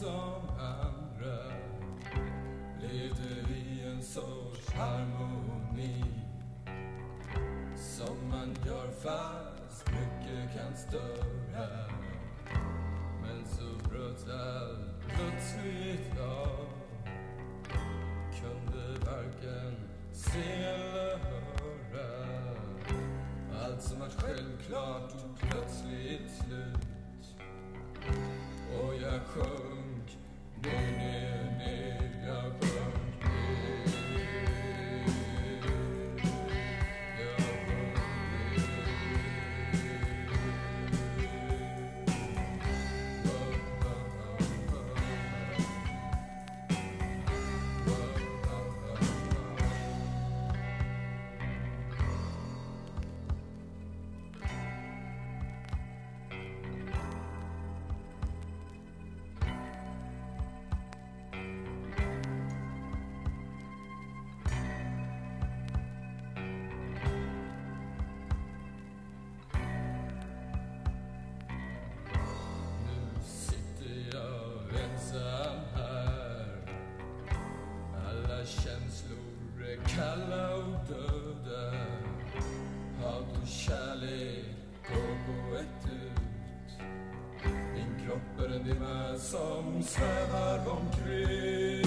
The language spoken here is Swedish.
som andra, levde i en sorts harmoni som man gör fast mycket kan störa. Men så bröt allt plötsligt av, kunde varken se eller höra. Allt som var självklart tog plötsligt slut, och jag sjönk ner, jag sjönk ner. Kalla och döda, hat och kärlek går på ett ut. Min kropp är en dimma som svävar omkring.